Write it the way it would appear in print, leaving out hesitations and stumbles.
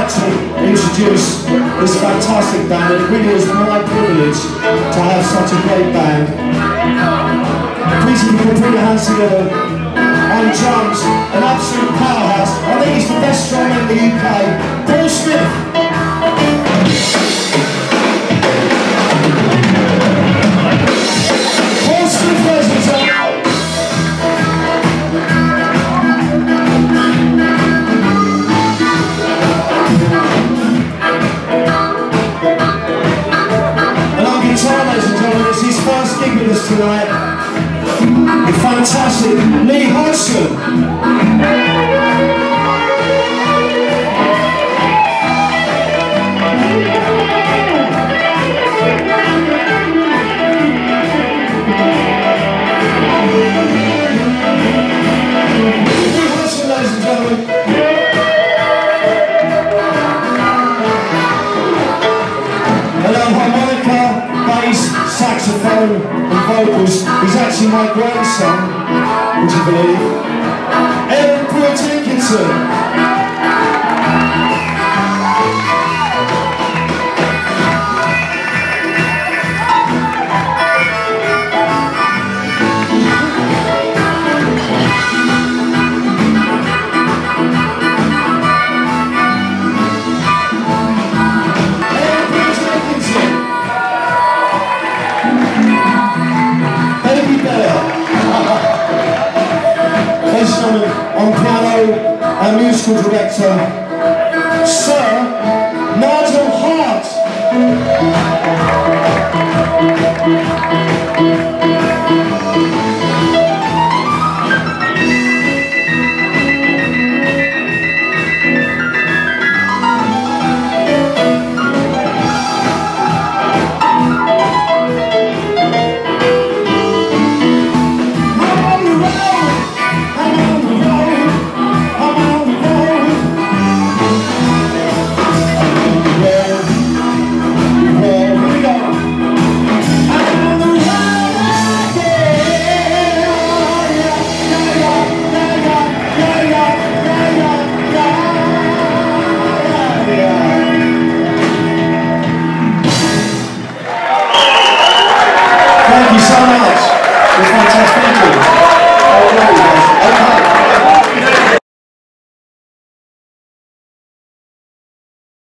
like to introduce this fantastic band. It really is my privilege to have such a great band. Please, if you can put your hands together. On drums, an absolute powerhouse. I think he's the best drummer in the UK, Paul Smith. Paul Smith, ladies and gentlemen. And on guitar, ladies and gentlemen, it's his first gig with us tonight. The fantastic Lee Hodgson. Saxophone and vocals. He's actually my grandson, would you believe? Aaron Pruitt Jenkinson. On piano and musical director, Sir Nigel Hart. Thank you so much. It was fantastic.